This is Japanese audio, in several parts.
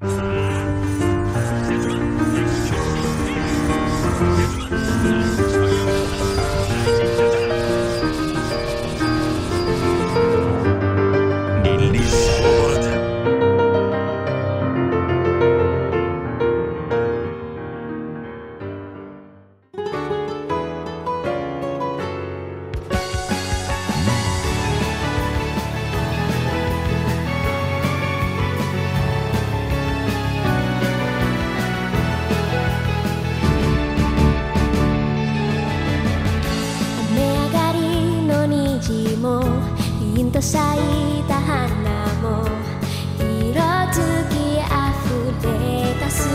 ピンと咲いた花も色づきあふれ出す。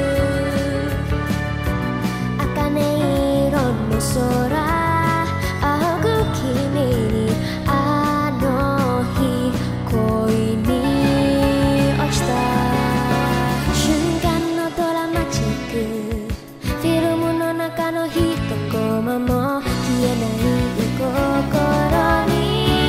茜色の空仰ぐ君にあの日恋に落ちた瞬間のドラマチック。フィルムの中の一コマも消えない心に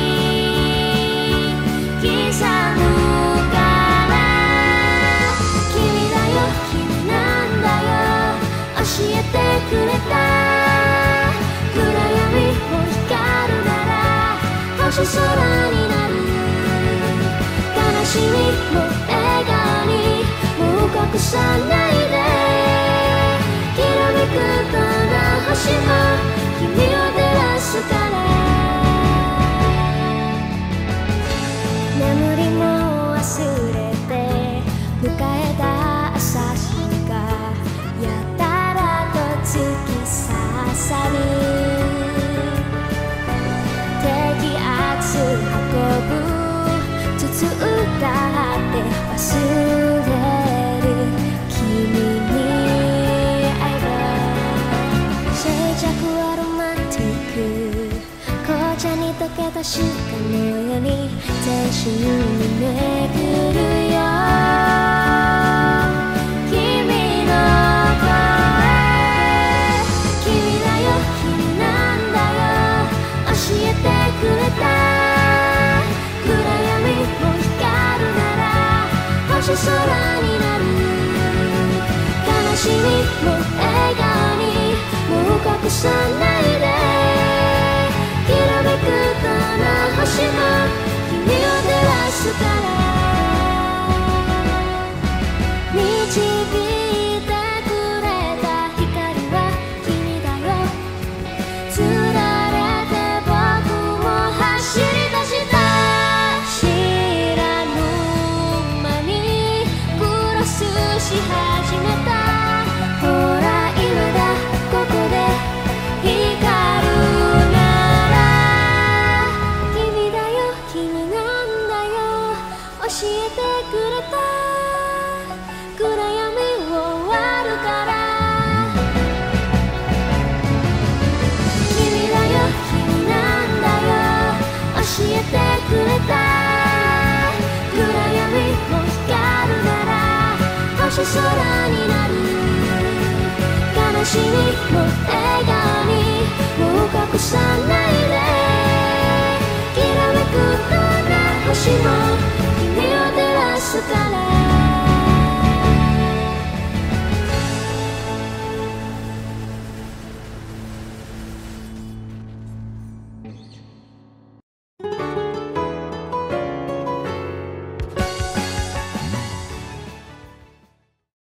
教えてくれた。暗闇も光るなら星空になる。悲しみも笑顔にもう隠さないで。きらめくどんな星も君を照らすから。眠りも忘れて迎えた朝日がやった突き刺さる。低気圧運ぶ筒歌って忘れる君に会えば。静寂はロマンティック。紅茶に溶けた瞬間のように全身に巡るよ。君の教えてくれた。暗闇も光るなら星空になる。悲しみも笑顔にもう隠さないで。きらめくどんな星も君を照らすから。導いてくれた光は君だよ。つられて走り出した。知らぬ間にクロスし始めた。ほら今だここで光るなら。君だよ君なんだよ教えてくれた。暗闇を終わるから。君だよ君なんだよ教えてくれた。暗闇も光るなら星空になる。悲しみも笑顔にもう隠さないで。きらめくどんな星も君を照らすから。